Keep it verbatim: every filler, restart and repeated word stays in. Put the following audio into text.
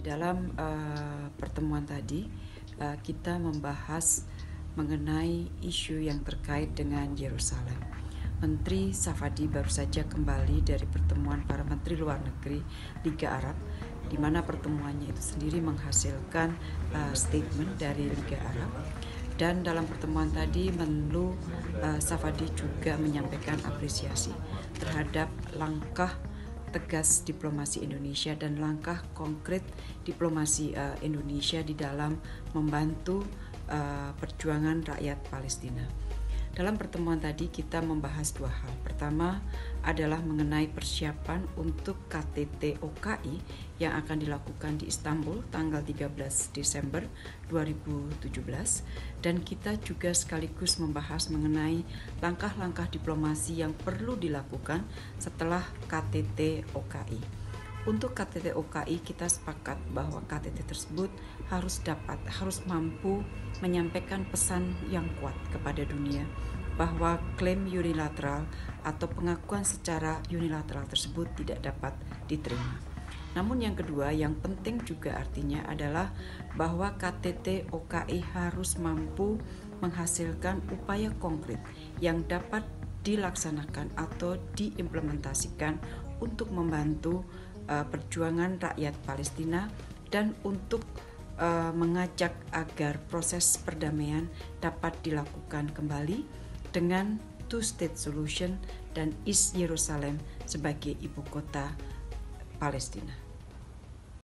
Di dalam uh, pertemuan tadi uh, kita membahas mengenai isu yang terkait dengan Yerusalem. Menteri Safadi baru saja kembali dari pertemuan para menteri luar negeri Liga Arab, di mana pertemuannya itu sendiri menghasilkan uh, statement dari Liga Arab. Dan dalam pertemuan tadi Menlu uh, Safadi juga menyampaikan apresiasi terhadap langkah tegas diplomasi Indonesia dan langkah konkret diplomasi uh, Indonesia di dalam membantu uh, perjuangan rakyat Palestina. Dalam pertemuan tadi kita membahas dua hal. Pertama adalah mengenai persiapan untuk K T T O K I yang akan dilakukan di Istanbul tanggal tiga belas Desember dua ribu tujuh belas, dan kita juga sekaligus membahas mengenai langkah-langkah diplomasi yang perlu dilakukan setelah K T T O K I. Untuk K T T O K I kita sepakat bahwa K T T tersebut harus dapat, harus mampu menyampaikan pesan yang kuat kepada dunia bahwa klaim unilateral atau pengakuan secara unilateral tersebut tidak dapat diterima. Namun yang kedua yang penting juga artinya adalah bahwa K T T O K I harus mampu menghasilkan upaya konkret yang dapat dilaksanakan atau diimplementasikan untuk membantu uh, perjuangan rakyat Palestina dan untuk uh, mengajak agar proses perdamaian dapat dilakukan kembali dengan two-state solution dan East Jerusalem sebagai ibu kota Palestina.